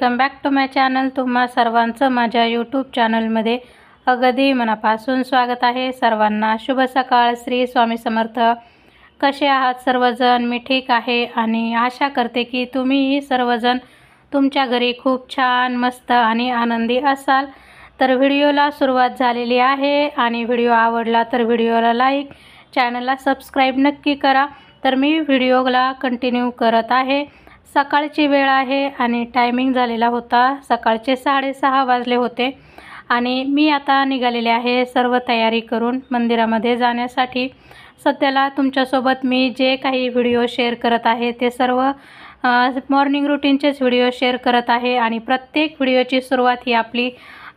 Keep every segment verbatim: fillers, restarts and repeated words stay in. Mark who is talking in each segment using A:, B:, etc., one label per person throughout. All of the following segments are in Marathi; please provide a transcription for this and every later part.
A: Welcome back to my channel. तुम्हा सर्वांचं माझ्या यूट्यूब चॅनलमध्ये अगदी मनापासून स्वागत आहे। सर्वांना शुभ सकाळ। श्री स्वामी समर्थ। कसे आहात सर्वजण? मी ठीक आहे आणि आशा करते की तुम्हीही सर्वजण तुमच्या घरी खूप छान मस्त आणि आनंदी असाल। तर व्हिडिओला सुरुवात झालेली आहे आणि व्हिडिओ आवडला तर व्हिडिओला लाईक, चॅनलला सबस्क्राईब नक्की करा। तर मी व्हिडिओला कंटिन्यू करत आहे। सकाळची वेळ आहे आणि टायमिंग झालेला होता सकाळचे साडेसहा वाजले होते आणि मी आता निघालेले आहे सर्व तयारी करून मंदिरामध्ये जाण्यासाठी। सध्याला तुमच्यासोबत मी जे काही व्हिडिओ शेअर करत आहे ते सर्व मॉर्निंग रूटीनचेच व्हिडिओ शेअर करत आहे आणि प्रत्येक व्हिडिओची सुरुवात ही आपली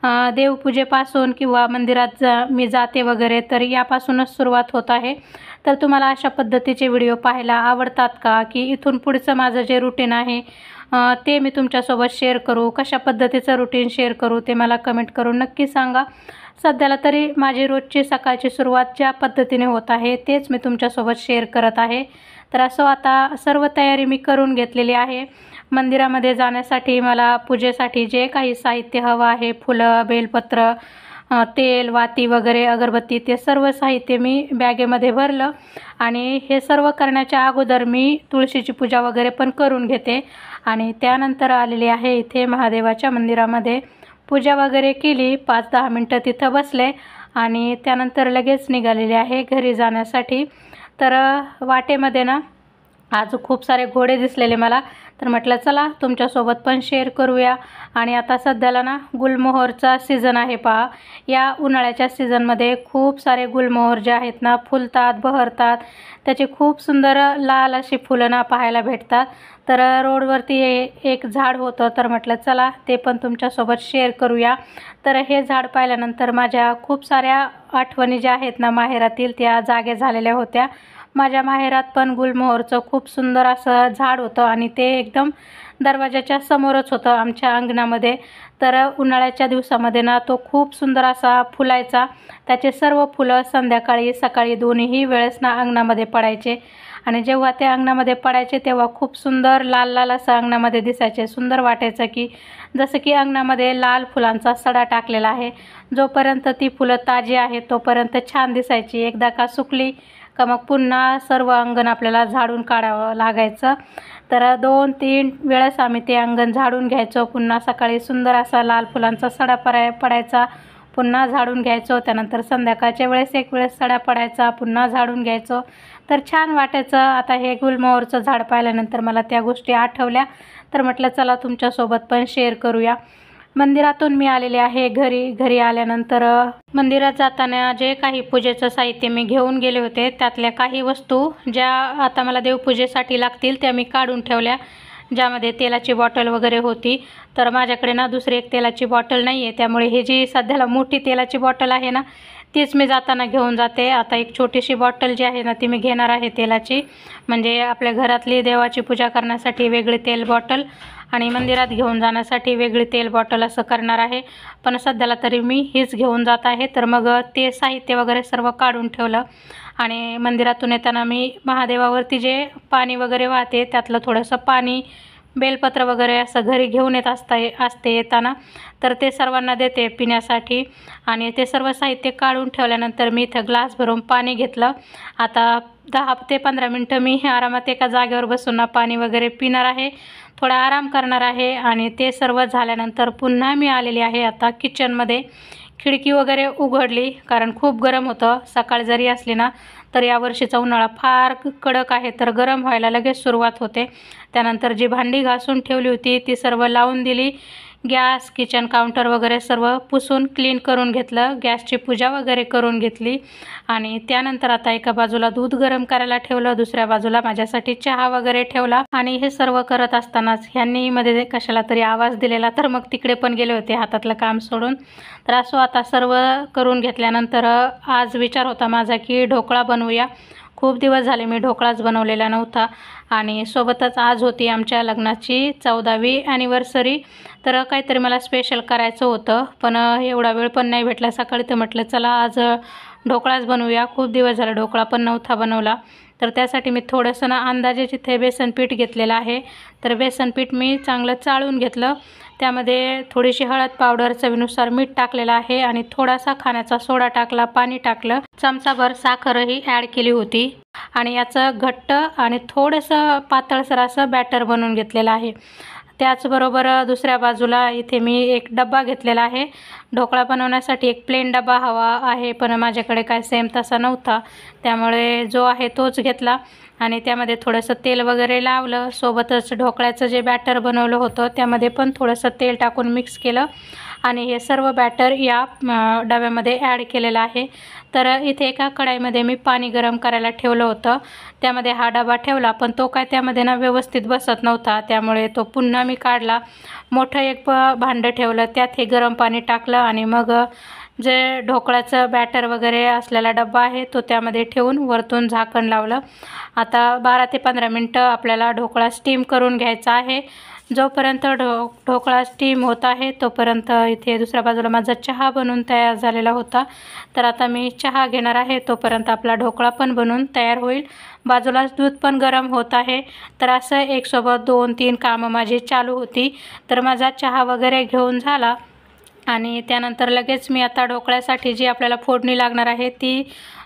A: देवपूजेपासून किंवा मंदिरात जा मी जाते वगैरे तर यापासूनच सुरुवात होत आहे। तर तुम्हाला अशा पद्धतीचे व्हिडिओ पाहायला आवडतात का, की इथून पुढचं माझं जे रूटीन आहे ते मी तुमच्यासोबत शेअर करू, कशा पद्धतीचं रूटीन शेअर करू ते मला कमेंट करून नक्की सांगा। सध्याला तरी माझी रोजची सकाळची सुरुवात ज्या पद्धतीने होत आहे तेच मी तुमच्यासोबत शेअर करत आहे। तर असं आता सर्व तयारी मी करून घेतलेली आहे। मंदिरामध्ये जाण्यासाठी मला पूजेसाठी जे काही साहित्य हवं आहे, फुलं, बेलपत्र, तेल, वाती वगैरे, अगरबत्ती, ते सर्व साहित्य मी बॅगेमध्ये भरलं आणि हे सर्व करण्याच्या अगोदर मी तुळशीची पूजा वगैरे पण करून घेते आणि त्यानंतर आलेली आहे इथे महादेवाच्या मंदिरामध्ये। पूजा वगैरे केली, पाच दहा मिनटं तिथं बसले आणि त्यानंतर लगेच निघालेले आहे घरी जाण्यासाठी। तर वाटेमध्ये ना आज खूप सारे घोडे दिसलेले मला, तर म्हटलं चला तुमच्यासोबत पण शेअर करूया। आणि आता सध्याला ना गुलमोहरचा सीझन आहे पहा। या उन्हाळ्याच्या सीझनमध्ये खूप सारे गुलमोहर जे आहेत ना फुलतात, बहरतात, त्याचे खूप सुंदर लाल अशी फुलं ना पाहायला भेटतात। तर रोडवरती एक झाड होतं तर म्हटलं चला ते पण तुमच्यासोबत शेअर करूया। तर हे झाड पाहिल्यानंतर माझ्या खूप साऱ्या आठवणी ज्या आहेत ना माहेरातील त्या जागे झालेल्या होत्या। माझ्या माहेरात पण गुलमोहरचं खूप सुंदर असं झाड होतं आणि ते एकदम दरवाजाच्या समोरच होतं आमच्या अंगणामध्ये। तर उन्हाळ्याच्या दिवसामध्ये ना तो खूप सुंदर असा फुलायचा। त्याचे सर्व फुलं संध्याकाळी सकाळी दोन्ही वेळेस ना अंगणामध्ये पडायचे आणि जेव्हा ते अंगणामध्ये पडायचे तेव्हा खूप सुंदर लाल लाल असं अंगणामध्ये दिसायचे। सुंदर वाटायचं की जसं की अंगणामध्ये लाल फुलांचा सडा टाकलेला आहे। जोपर्यंत ती फुलं ताजी आहेत तोपर्यंत छान दिसायची, एकदा का सुकली का मग पुन्हा सर्व अंगण आपल्याला झाडून काढावं लागायचं। तर दोन तीन वेळेस आम्ही ते अंगण झाडून घ्यायचो, पुन्हा सकाळी सुंदर असा लाल फुलांचा सडा पडाय पडायचा पुन्हा झाडून घ्यायचो। त्यानंतर संध्याकाळच्या वेळेस एक वेळेस सडा पडायचा, पुन्हा झाडून घ्यायचो, तर छान वाटायचं। आता हे गुलमोहरचं झाड पाहिल्यानंतर मला त्या गोष्टी आठवल्या, तर म्हटलं चला तुमच्यासोबत पण शेअर करूया। मंदिरातून मी आलेले आहे घरी। घरी आल्यानंतर मंदिरात जाताना जे काही पूजेचं साहित्य मी घेऊन गेले होते त्यातल्या काही वस्तू ज्या आता मला देवपूजेसाठी लागतील त्या मी काढून ठेवल्या, ज्यामध्ये तेलाची बॉटल वगैरे होती। तर माझ्याकडे ना दुसरी एक तेलाची बॉटल नाही आहे, त्यामुळे ही जी सध्याला मोठी तेलाची बॉटल आहे ना तीच मी जाताना घेऊन जाते। आता एक छोटीशी बॉटल जी आहे ना ती मी घेणार आहे तेलाची, म्हणजे आपल्या घरातली देवाची पूजा करण्यासाठी वेगळी तेल बॉटल आणि मंदिरात घेऊन जाण्यासाठी वेगळी तेल बॉटल असं करणार आहे। पण सध्याला तरी मी हीच घेऊन जात आहे। तर मग ते साहित्य वगैरे सर्व काढून ठेवलं आणि मंदिरातून येताना मी महादेवावरती जे पाणी वगैरे वाहते त्यातलं थोडंसं पाणी, बेलपत्र वगैरे असं घरी घेऊन येत असता असते येताना, तर ते सर्वांना देते पिण्यासाठी। आणि ते सर्व साहित्य काढून ठेवल्यानंतर मी इथं ग्लास भरून पाणी घेतलं। आता दहा ते पंधरा मिनटं मी आरामात एका जागेवर बसून ना पाणी वगैरे पिणार आहे, थोडा आराम करणार आहे आणि ते सर्व झाल्यानंतर पुन्हा मी आलेली आहे आता किचनमध्ये। खिडकी वगैरे उघडली कारण खूप गरम होतं। सकाळ जरी असली ना तर यावर्षीचा उन्हाळा फार कडक आहे, तर गरम व्हायला लगेच सुरुवात होते। त्यानंतर जी भांडी घासून ठेवली होती ती सर्व लावून दिली। गॅस, किचन काउंटर वगैरे सर्व पुसून क्लीन करून घेतलं, गॅसची पूजा वगैरे करून घेतली आणि त्यानंतर आता एका बाजूला दूध गरम करायला ठेवलं, दुसऱ्या बाजूला माझ्यासाठी चहा वगैरे ठेवला। आणि हे सर्व करत असतानाच ह्यांनी मध्ये कशाला तरी आवाज दिलेला, तर मग तिकडे पण गेले होते हातातलं काम सोडून। तर असं आता सर्व करून घेतल्यानंतर आज विचार होता माझा की ढोकळा बनवूया। खूप दिवस झाले मी ढोकळाच बनवलेला नव्हता आणि सोबतच आज होती आमच्या लग्नाची चौदावी ॲनिव्हर्सरी, तर काहीतरी मला स्पेशल करायचं होतं पण एवढा वेळ पण नाही भेटला सकाळी। तर म्हटलं चला आज ढोकळाच बनवूया, खूप दिवस झाला ढोकळा पण नव्हता बनवला। तर त्यासाठी मी थोडंसं ना अंदाजे तिथे बेसन पीठ घेतलेलं आहे। तर बेसन पीठ मी चांगलं चाळून घेतलं, त्यामध्ये थोडीशी हळद पावडर, चवीनुसार मीठ टाकलेलं आहे आणि थोडासा खाण्याचा सोडा टाकला, पाणी टाकलं, चमचाभर साखरही ॲड केली होती आणि याचं घट्ट आणि थोडंसं पातळसर असं बॅटर बनवून घेतलेलं आहे। त्याचबरोबर दुसऱ्या बाजूला इथे मी एक डब्बा घेतलेला आहे। ढोकळा बनवण्यासाठी एक प्लेन डब्बा हवा आहे, पण माझ्याकडे काय सेम तसा नव्हता, त्यामुळे जो आहे तोच घेतला आणि त्यामध्ये थोडंसं तेल वगैरे लावलं। सोबतच ढोकळ्याचं जे बॅटर बनवलं होतं त्यामध्ये पण थोडंसं तेल टाकून मिक्स केलं आणि हे सर्व बॅटर या डब्यामध्ये ॲड केलेलं आहे। तर इथे एका कढईमध्ये मी पाणी गरम करायला ठेवलं होतं, त्यामध्ये हा डबा ठेवला, पण तो काय त्यामध्ये ना व्यवस्थित बसत नव्हता, त्यामुळे तो पुन्हा मी काढला। मोठं एक भांडं ठेवलं, त्यात हे गरम पाणी टाकलं आणि मग जे ढोकळ्याचं बॅटर वगैरे असलेला डब्बा आहे तो त्यामध्ये ठेवून वरतून झाकण लावलं। आता बारा ते पंधरा मिनटं आपल्याला ढोकळा स्टीम करून घ्यायचा आहे। जोपर्यंत ढो ढोकळा स्टीम होत आहे तोपर्यंत इथे दुसऱ्या बाजूला माझा चहा बनून तयार झालेला होता। तर आता मी चहा घेणार आहे, तोपर्यंत आपला ढोकळा पण बनून तयार होईल। बाजूलाच दूध पण गरम होत आहे। तर असं एक सोबत दोन तीन कामं माझी चालू होती। तर माझा चहा वगैरे घेऊन झाला आणि त्यानंतर लगेच मी आता ढोकळ्यासाठी जी आपल्याला फोडणी लागणार आहे ती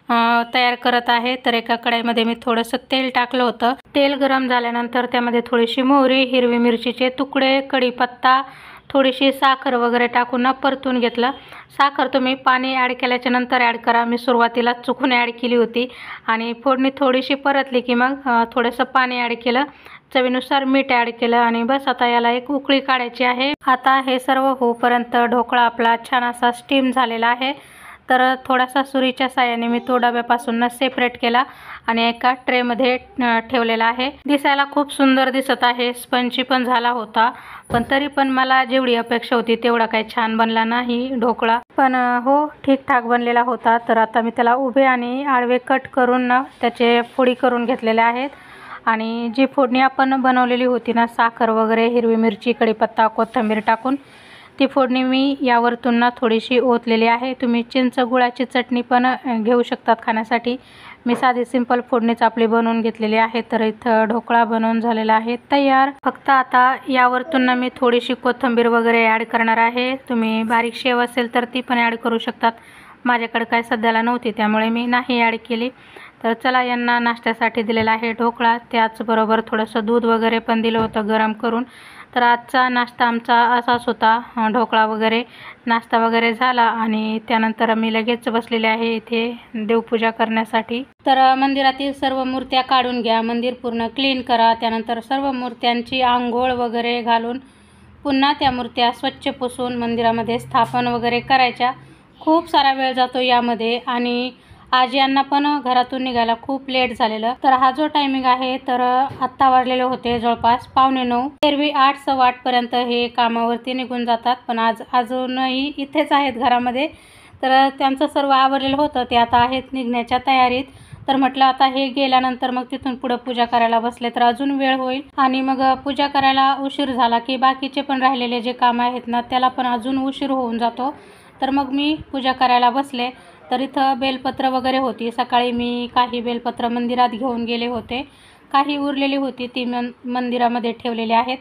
A: तयार करत आहे। तर एका कढईमध्ये मी थोडंसं तेल टाकलं होतं। तेल गरम झाल्यानंतर त्यामध्ये थोडीशी मोहरी, हिरवी मिरचीचे तुकडे, कढीपत्ता, थोडीशी साखर वगैरे टाकून परतून घेतलं। साखर तुम्ही पाणी ॲड केल्याच्या नंतर ॲड करा, मी सुरुवातीला चुकून ॲड केली होती आणि फोडणी थोडीशी परतली की मग थोडंसं पाणी ॲड केलं, चवीनुसार मीठ ॲड केलं आणि बस आता याला एक उकळी काढायची आहे। आता हे सर्व होईपर्यंत ढोकळा आपला छान असा स्टीम झालेला आहे। तर थोडासा सुरीच्या साहाय्याने मी तो डब्यापासून सेपरेट केला आणि एका ट्रेमध्ये ठेवलेला आहे। दिसायला खूप सुंदर दिसत आहे, स्पंजी पण झाला होता, पण तरी पण मला जेवढी अपेक्षा होती तेवढा काही छान बनला नाही ढोकळा, पण हो ठीकठाक बनलेला होता। तर आता मी त्याला उभे आणि आडवे कट करून ना त्याचे फोडी करून घेतलेले आहेत आणि जी फोडणी आपण बनवलेली होती ना साखर वगैरे, हिरवी मिरची, कढीपत्ता, कोथिंबीर टाकून, ती फोडणी मी यावरतून ना थोडीशी ओतलेली आहे। तुम्ही चिंच गुळाची चटणी पण घेऊ शकतात खाण्यासाठी, मी साधी सिंपल फोडणीच आपली बनवून घेतलेली आहे। तर इथं ढोकळा बनवून झालेला आहे तयार। फक्त आता यावरतून ना मी थोडीशी कोथिंबीर वगैरे ॲड करणार आहे, तुम्ही बारीक शेव असेल तर ती पण ॲड करू शकतात, माझ्याकडे काय सध्याला नव्हती त्यामुळे मी नाही ॲड केली। तर चला, यांना नाश्त्यासाठी दिलेला आहे ढोकळा, त्याचबरोबर थोडंसं दूध वगैरे पण दिलं होतं गरम करून। तर आजचा नाश्ता आमचा असाच होता, ढोकळा वगैरे नाश्ता वगैरे झाला आणि त्यानंतर मी लगेच बसलेले आहे इथे देवपूजा करण्यासाठी। तर मंदिरातील सर्व मूर्त्या काढून घ्या, मंदिर पूर्ण क्लीन करा, त्यानंतर सर्व मूर्त्यांची आंघोळ वगैरे घालून पुन्हा त्या मूर्त्या स्वच्छ पुसून मंदिरामध्ये स्थापन वगैरे करायच्या। खूप सारा वेळ जातो यामध्ये आणि आज यांना पण घरातून निघायला खूप लेट झालेलं। तर हा जो टायमिंग आहे तर आत्ता वाजलेले होते जवळपास पावणे नऊ, एरवी आठ सव्वा आठपर्यंत हे कामावरती निघून जातात, पण आज अजूनही इथेच आहेत घरामध्ये। तर त्यांचं सर्व आवरलेलं होतं, ते आता आहेत निघण्याच्या तयारीत। तर म्हटलं आता हे गेल्यानंतर मग तिथून पुढे पूजा करायला बसले तर अजून वेळ होईल आणि मग पूजा करायला उशीर झाला की बाकीचे पण राहिलेले जे काम आहेत ना त्याला पण अजून उशीर होऊन जातो। तर मग मी पूजा करायला बसले। तर इथं बेलपत्र वगैरे होती, सकाळी मी काही बेलपत्र मंदिरात घेऊन गेले होते, काही उरलेली होती ती मन मंदिरामध्ये ठेवलेली आहेत।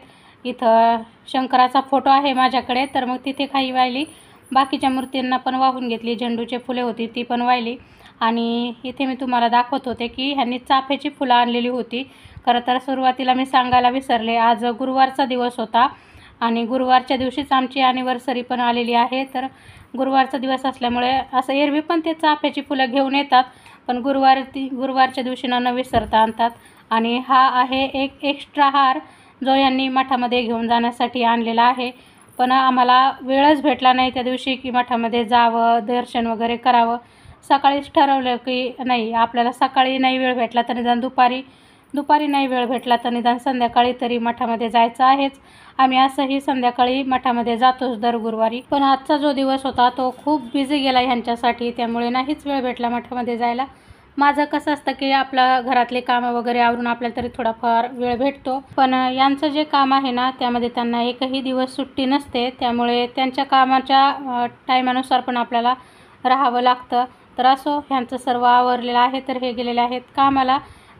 A: इथं शंकराचा फोटो आहे माझ्याकडे, तर मग तिथे काही वाहिली, बाकीच्या मूर्तींना पण वाहून घेतली, झेंडूची फुले होती ती पण वाहिली आणि इथे मी तुम्हाला दाखवत होते की ह्यांनी चाफ्याची फुलं आणलेली होती। खरं तर सुरुवातीला मी सांगायला विसरले, आज गुरुवारचा दिवस होता आणि गुरुवारच्या दिवशीच आमची ॲनिव्हर्सरी पण आलेली आहे। तर गुरुवारचा दिवस असल्यामुळे असं एरवी पण ते चाफ्याची फुलं घेऊन येतात, पण गुरुवार ती गुरुवारच्या दिवशी न विसरता आणतात। आणि हा आहे एक एक्स्ट्रा हार जो यांनी मठामध्ये घेऊन जाण्यासाठी आणलेला आहे, पण आम्हाला वेळच भेटला नाही त्या दिवशी की मठामध्ये जावं, दर्शन वगैरे करावं। सकाळीच ठरवलं की नाही, आपल्याला सकाळी नाही वेळ भेटला तर निदान दुपारी, दुपारी नाही वेळ भेटला तर निदान संध्याकाळी तरी मठामध्ये जायचं आहेच। आम्ही असंही संध्याकाळी मठामध्ये जातोच दर गुरुवारी, पण आजचा जो दिवस होता तो खूप बिझी गेला ह्यांच्यासाठी, त्यामुळे नाहीच वेळ भेटला मठामध्ये जायला। माझं कसं असतं की आपल्या घरातले कामं वगैरे आवरून आपल्याला तरी थोडाफार वेळ भेटतो, पण यांचं जे काम आहे ना त्यामध्ये त्यांना एकही दिवस सुट्टी नसते, त्यामुळे त्यांच्या कामाच्या टायमानुसार पण आपल्याला राहावं लागतं। तर असो, ह्यांचं सर्व आवरलेलं आहे, तर हे गेलेले आहेत कामाला।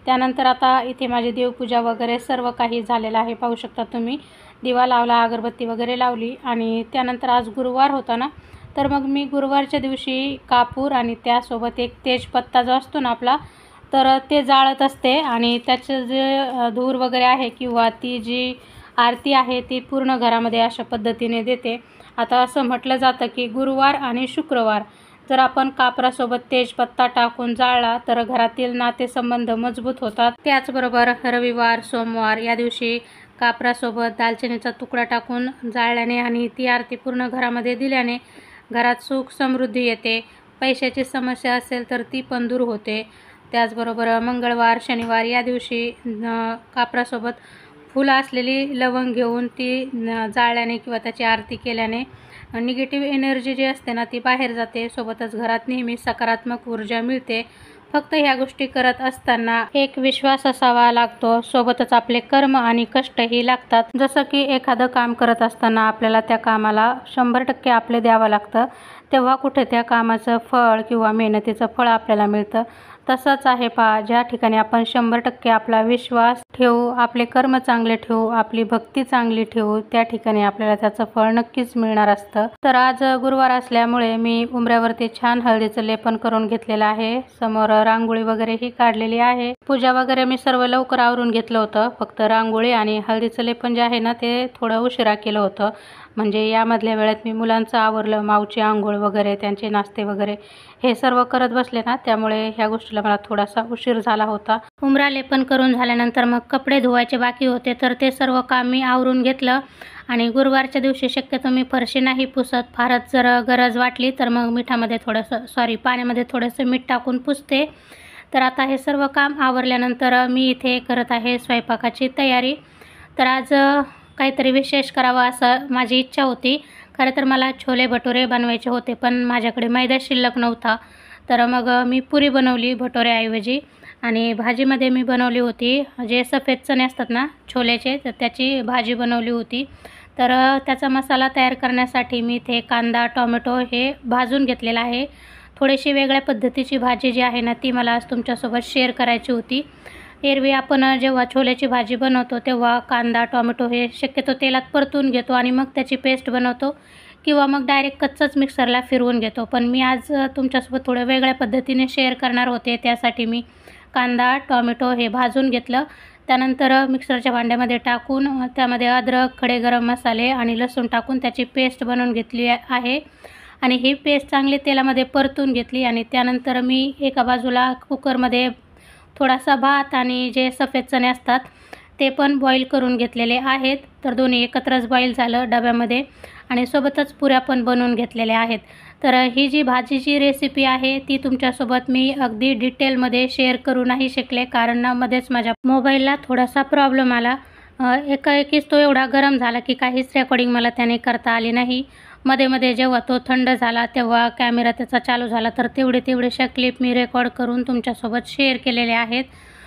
A: त्यानंतर आता इथे माझी देवपूजा वगैरे सर्व काही झालेलं आहे, पाहू शकता तुम्ही. दिवा लावला, अगरबत्ती वगैरे लावली. आणि त्यानंतर आज गुरुवार होता ना, तर मग मी गुरुवारच्या दिवशी कापूर आणि त्यासोबत एक तेजपत्ता जो असतो ना आपला, तर ते जाळत असते. आणि त्याचं जे धूर वगैरे आहे किंवा ती जी आरती आहे ती पूर्ण घरामध्ये अशा पद्धतीने देते. आता असं म्हटलं जातं की गुरुवार आणि शुक्रवार जर आपण कापरासोबत तेजपत्ता टाकून जाळला तर घरातील नातेसंबंध मजबूत होतात. त्याचबरोबर रविवार, सोमवार या दिवशी कापरासोबत दालचिनीचा तुकडा टाकून जाळल्याने आणि ती आरती पूर्ण घरामध्ये दिल्याने घरात सुख समृद्धी येते. पैशाची समस्या असेल तर ती पण दूर होते. त्याचबरोबर मंगळवार, शनिवार या दिवशी कापरासोबत फुलं असलेली लवंग घेऊन ती जाळल्याने किंवा त्याची आरती केल्याने निगेटिव्ह एनर्जी जी असते ना ती बाहेर जाते. सोबतच घरात नेहमी सकारात्मक ऊर्जा मिळते. फक्त ह्या गोष्टी करत असताना एक विश्वास असावा लागतो. सोबतच आपले कर्म आणि कष्टही लागतात. जसं की एखादं काम करत असताना आपल्याला त्या कामाला शंभर टक्के आपले द्यावं लागतं, तेव्हा कुठे त्या कामाचं फळ किंवा मेहनतीचं फळ आपल्याला मिळतं. तसंच आहे पहा, ज्या ठिकाणी आपण शंभर टक्के आपला विश्वास ठेवू, आपले कर्म चांगले ठेवू, आपली भक्ती चांगली ठेवू, त्या ठिकाणी आपल्याला त्याचं फळ नक्कीच मिळणार असतं. तर आज गुरुवार असल्यामुळे मी उंबऱ्यावरती छान हळदीचं लेपन करून घेतलेलं आहे. समोर रांगोळी वगैरे ही काढलेली आहे. पूजा वगैरे मी सर्व लवकर आवरून घेतलं होतं. फक्त रांगोळी आणि हळदीचं लेपन जे आहे ना ते थोडं उशिरा केलं होतं. म्हणजे यामधल्या वेळेत मी मुलांचं आवरलं, माऊची आंघोळ वगैरे, त्यांचे नाश्ते वगैरे हे सर्व करत बसले ना, त्यामुळे ह्या गोष्टीला मला थोडासा उशीर झाला होता. उंबरा लेपन करून झाल्यानंतर मग कपडे धुवायचे बाकी होते, तर ते सर्व काम मी आवरून घेतलं. आणि गुरुवारच्या दिवशी शक्यतो मी फरशी नाही पुसत. फारच जर गरज वाटली तर मग मिठामध्ये थोडंसं सॉरी पाण्यामध्ये थोडंसं मीठ टाकून पुसते. तर आता हे सर्व काम आवरल्यानंतर मी इथे करत आहे स्वयंपाकाची तयारी. तर आज काहीतरी विशेष करावं असं माझी इच्छा होती. खरं तर मला छोले भटुरे बनवायचे होते, पण माझ्याकडे मैदा शिल्लक नव्हता. तर मग मी पुरी बनवली भटुऱ्याऐवजी. आणि भाजीमध्ये मी बनवली होती जे सफेद चणे असतात ना छोल्याचे, तर त्याची भाजी बनवली होती. तर त्याचा मसाला तयार करण्यासाठी मी इथे कांदा, टोमॅटो हे भाजून घेतलेला आहे. थोडीशी वेगळ्या पद्धतीची भाजी जी आहे ना ती मला आज तुमच्यासोबत शेअर करायची होती. एरवी आपण जेव्हा छोल्याची भाजी बनवतो तेव्हा कांदा, टोमॅटो हे शक्यतो तेलात परतून घेतो आणि मग त्याची पेस्ट बनवतो किंवा मग डायरेक्ट कच्चंच मिक्सरला फिरवून घेतो. पण मी आज तुमच्यासोबत थोडं वेगळ्या पद्धतीने शेअर करणार होते. त्यासाठी मी कांदा, टोमॅटो हे भाजून घेतलं. त्यानंतर मिक्सरच्या भांड्यामध्ये टाकून त्यामध्ये अद्रक, खडे गरम मसाले आणि लसूण टाकून त्याची पेस्ट बनवून घेतली आहे. आणि ही पेस्ट चांगली तेलामध्ये परतून घेतली. आणि त्यानंतर मी एका बाजूला कुकरमध्ये थोडासा भात आणि जे सफेद चणे असतात ते पण बॉईल करून घेतलेले आहेत. तर दोन्ही एकत्रच बॉईल झालं डब्यामध्ये. आणि सोबतच पुऱ्या पण बनवून घेतलेल्या आहेत. तर ही जी भाजीची रेसिपी आहे ती तुमच्यासोबत मी अगदी डिटेलमध्ये शेअर करू नाही शकले, कारण ना मध्येच माझ्या मोबाईलला थोडासा प्रॉब्लेम आला. एकाएकीच तो एवढा गरम झाला की काहीच रेकॉर्डिंग मला त्याने करता आली नाही. मध्ये मध्ये जेव्हा तो थंड झाला तेव्हा कॅमेरा त्याचा चालू झाला, तर तेवढे तेवढेशा क्लिप मी रेकॉर्ड करून तुमच्यासोबत शेअर केलेले आहेत.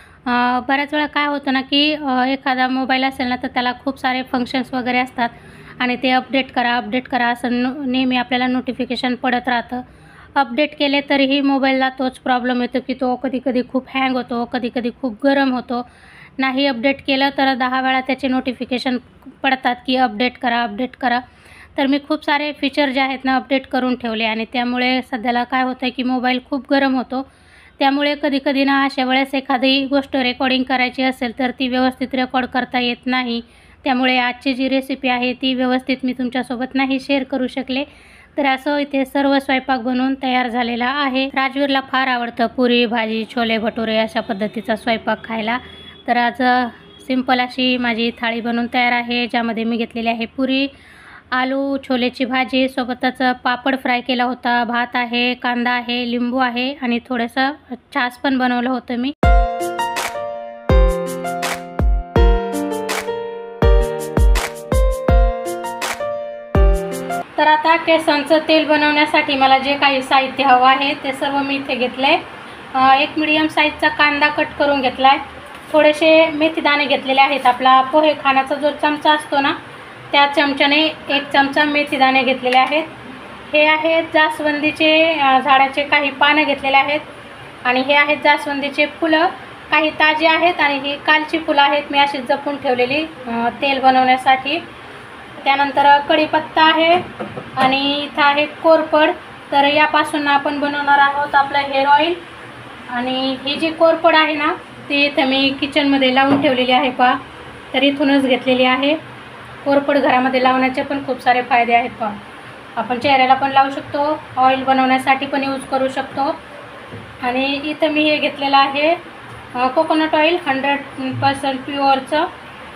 A: बऱ्याच वेळा काय होतं ना की एखादा मोबाईल असेल ना तर त्याला खूप सारे फंक्शन्स वगैरे असतात आणि ते अपडेट करा अपडेट करा असं नेहमी आपल्याला नोटिफिकेशन पडत राहतं. अपडेट केले तरीही मोबाईलला तोच प्रॉब्लेम येतो की तो कधी कधी खूप हँग होतो, कधी कधी खूप गरम होतो. नाही अपडेट केलं तर दहा वेळा त्याचे नोटिफिकेशन पडतात की अपडेट करा अपडेट करा. तर मी खूप सारे फीचर जे आहेत ना अपडेट करून ठेवले आणि त्यामुळे सध्याला काय होतं आहे की मोबाईल खूप गरम होतो. त्यामुळे कधी कधी ना अशा वेळेस एखादी गोष्ट रेकॉर्डिंग करायची असेल तर ती व्यवस्थित रेकॉर्ड करता येत नाही. त्यामुळे आजची जी रेसिपी आहे ती व्यवस्थित मी तुमच्यासोबत नाही शेअर करू शकले. तर असं इथे सर्व स्वयंपाक बनवून तयार झालेला आहे. राजवीरला फार आवडतं पुरी भाजी, छोले भटुरे अशा पद्धतीचा स्वयंपाक खायला. तर आज सिंपल अशी माझी थाळी बनवून तयार आहे, ज्यामध्ये मी घेतलेली आहे पुरी, आलू, छोलेची भाजी, सोबतच पापड फ्राय केला होता, भात आहे, कांदा आहे, लिंबू आहे आणि थोडंसं छास पण बनवलं होतं मी. तर आता केसांचं तेल बनवण्यासाठी मला जे काही साहित्य हवं आहे ते सर्व मी इथे घेतलं आहे. एक मीडियम साईजचा कांदा कट करून घेतला आहे. थोडेसे मेथीदाणे घेतलेले आहेत. आपला पोहे खाण्याचा जो चमचा असतो ना त्या चमच्याने एक चमचा मेथीदाणे घेतलेले आहेत. हे आहेत जास्वंदीचे झाडाचे काही पानं घेतलेले आहेत आणि हे आहेत जास्वंदीचे फुलं. काही ताजी आहेत आणि ही कालची फुलं आहेत मी अशी जपून ठेवलेली तेल बनवण्यासाठी। त्यानंतर कढीपत्ता आहे आणि इथं आहे कोरफड। तर यापासून आपण बनवणार आहोत आपलं हेअर ऑइल। आणि ही जी कोरफड आहे ना ती इथं मी किचनमध्ये लावून ठेवलेली आहे पहा। तर इथूनच घेतलेली आहे। कोरफड घरामध्ये लावण्याचे पण खूप सारे फायदे आहेत पहा। आपण चेहऱ्याला पण लावू शकतो, ऑइल बनवण्यासाठी पण यूज करू शकतो। आणि इथं मी हे घेतलेलं आहे कोकोनट ऑइल हंड्रेड पर्सेंट प्युअरचं।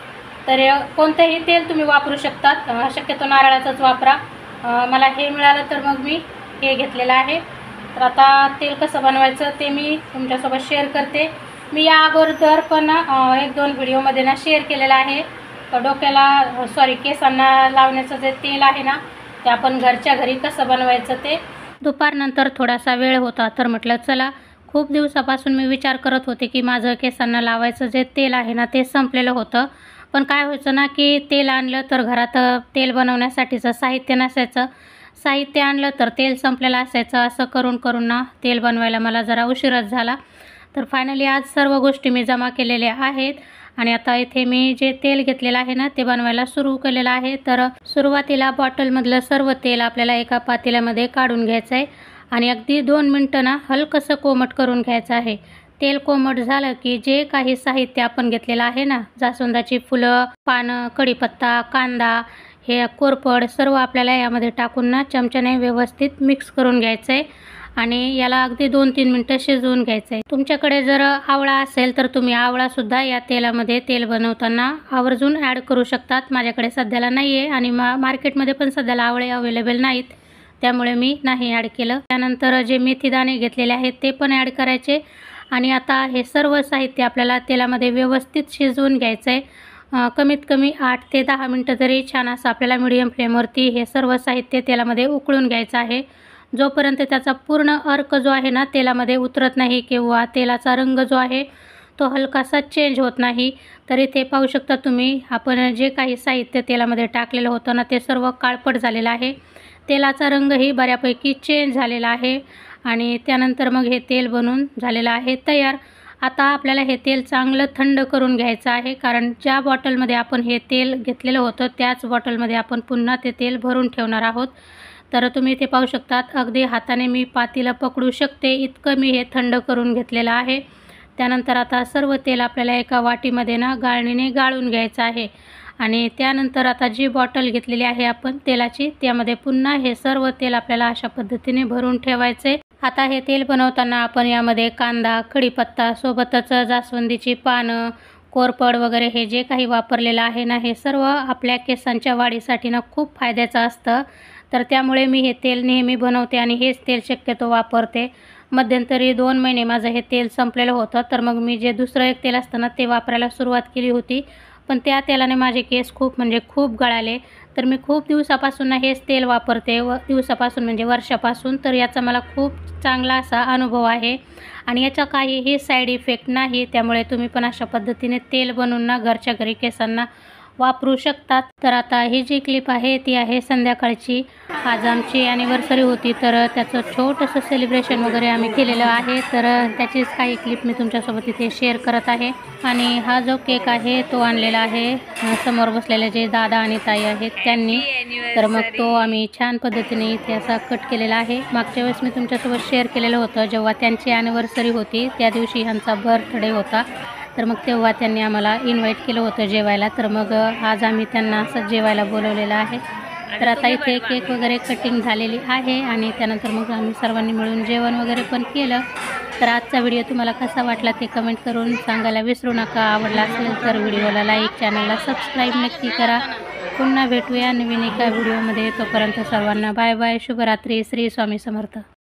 A: तर कोणतंही तेल तुम्ही वापरू शकतात, शक्यतो नारळाचंच वापरा। मला हे मिळालं तर मग मी हे घेतलेलं आहे। तर आता तेल कसं बनवायचं ते मी तुमच्यासोबत शेअर करते। मी या अगोदर पण एक दोन व्हिडिओमध्ये ना शेअर केलेलं आहे। तर डोक्याला सॉरी केसांना लावण्याचं जे तेल आहे ना ते आपण घरच्या घरी कसं बनवायचं ते। दुपारनंतर थोडासा वेळ होता तर म्हटलं चला, खूप दिवसापासून मी विचार करत होते की माझं केसांना लावायचं जे तेल आहे ना ते संपलेलं होतं। पण काय व्हायचं ना की तेल आणलं तर घरात तेल बनवण्यासाठीचं साहित्य नसायचं, साहित्य आणलं तर तेल संपलेलं असायचं। असं करून करून ना तेल बनवायला मला जरा उशीरच झाला। तर फायनली आज सर्व गोष्टी मी जमा केलेल्या आहेत आणि आता इथे मी जे तेल घेतलेलं आहे ना ते बनवायला सुरू केलेलं आहे। तर सुरुवातीला बॉटलमधलं सर्व तेल आपल्याला एका पातेल्यामध्ये काढून घ्यायचं आहे आणि अगदी दोन मिनटं ना हलकंसं कोमट करून घ्यायचं आहे। तेल कोमट झालं की जे काही साहित्य आपण घेतलेलं आहे ना, जास्वंदाची फुलं, पानं, कढीपत्ता, कांदा, हे कोरफड सर्व आपल्याला यामध्ये टाकून ना चमच्याने व्यवस्थित मिक्स करून घ्यायचं आहे आणि याला अगदी दोन तीन मिनटं शिजवून घ्यायचं आहे। तुमच्याकडे जर आवळा असेल तर तुम्ही आवळासुद्धा या तेलामध्ये तेल बनवताना आवर्जून ॲड करू शकतात। माझ्याकडे सध्याला नाही आहे आणि मा मार्केटमध्ये पण सध्याला आवळे अवेलेबल नाहीत, त्यामुळे मी नाही ॲड केलं। त्यानंतर जे मेथीदाणे घेतलेले आहेत ते पण ॲड करायचे आणि आता हे सर्व साहित्य आपल्याला तेलामध्ये व्यवस्थित शिजवून घ्यायचं आहे। कमीत कमी आठ ते दहा मिनटं तरी छान असं आपल्याला मीडियम फ्लेमवरती हे सर्व साहित्य तेलामध्ये उकळून घ्यायचं आहे। जोपर्यंत त्याचा पूर्ण अर्क जो आहे ना तेलामध्ये उतरत नाही किंवा तेलाचा रंग जो आहे तो हलकासा चेंज होत नाही। तर इथे पाहू शकता तुम्ही, आपण जे काही साहित्य तेलामध्ये टाकलेलं होतं ना ते सर्व काळपट झालेलं आहे। तेलाचा रंगही बऱ्यापैकी चेंज झालेला आहे आणि त्यानंतर मग हे तेल बनून झालेलं आहे तयार। आता आपल्याला हे तेल चांगलं थंड करून घ्यायचं आहे, कारण ज्या बॉटलमध्ये आपण हे तेल घेतलेलं होतं त्याच बॉटलमध्ये आपण पुन्हा ते तेल भरून ठेवणार आहोत। तर तुम्ही इथे पाहू शकतात, अगदी हाताने मी पातेलं पकडू शकते इतकं मी हे थंड करून घेतलेलं आहे। त्यानंतर आता सर्व तेल आपल्याला एका वाटीमध्ये ना गाळणीने गाळून घ्यायचं आहे आणि त्यानंतर आता जी बॉटल घेतलेली आहे आपण तेलाची त्यामध्ये पुन्हा हे सर्व तेल आपल्याला अशा पद्धतीने भरून ठेवायचे। आता हे तेल बनवताना आपण यामध्ये कांदा, कढीपत्ता सोबतच जास्वंदीची पानं, कोरफड वगैरे हे जे काही वापरलेलं आहे ना हे सर्व आपल्या केसांच्या वाढीसाठी ना खूप फायद्याचं असतं। तर त्यामुळे मी हे तेल नेहमी बनवते आणि हेच तेल शक्यतो वापरते। मध्यंतरी दोन महिने माझं हे तेल संपलेलं होतं तर मग मी जे दुसरं एक तेल असतं ना ते वापरायला सुरुवात केली होती, पण त्या तेलाने माझे केस खूप म्हणजे खूप गळाले। तर मी खूप दिवसापासून हेच तेल वापरते, व दिवसापासून म्हणजे वर्षापासून। तर याचा मला खूप चांगला असा अनुभव आहे आणि याचा काहीही साईड इफेक्ट नाही। त्यामुळे तुम्ही पण अशा पद्धतीने तेल बनवून ना घरच्या घरी केसांना वापरू शकतात। तर आता ही जी क्लिप आहे ती आहे संध्याकाळची। आज आमची ॲनिव्हर्सरी होती तर त्याचं छोटंसं सेलिब्रेशन वगैरे आम्ही केलेलं आहे। तर त्याचीच काही क्लिप मी तुमच्यासोबत इथे शेअर करत आहे। आणि हा जो केक आहे तो आणलेला आहे समोर बसलेले जे दादा आणि ताई आहेत त्यांनी। तर मग तो आम्ही छान पद्धतीने इथे असा कट केलेला आहे। मागच्या वेळेस मी तुमच्यासोबत शेअर केलेलं होतं जेव्हा त्यांची ॲनिव्हर्सरी होती, त्या दिवशी ह्यांचा बर्थडे होता। तर मग तेव्हा त्यांनी आम्हाला इन्व्हाइट केलं होतं जेवायला। तर मग आज आम्ही त्यांना असं जेवायला बोलवलेलं आहे। तर आता इथे केक वगैरे कटिंग झालेली आहे आणि त्यानंतर मग आम्ही सर्वांनी मिळून जेवण वगैरे पण केलं। तर आजचा व्हिडिओ तुम्हाला कसा वाटला ते कमेंट करून सांगायला विसरू नका। आवडला असेल तर व्हिडिओला लाईक, चॅनलला सबस्क्राईब नक्की करा। पुन्हा भेटूया नवीन एका व्हिडिओमध्ये। तोपर्यंत सर्वांना बाय बाय, शुभरात्री, श्री स्वामी समर्थ।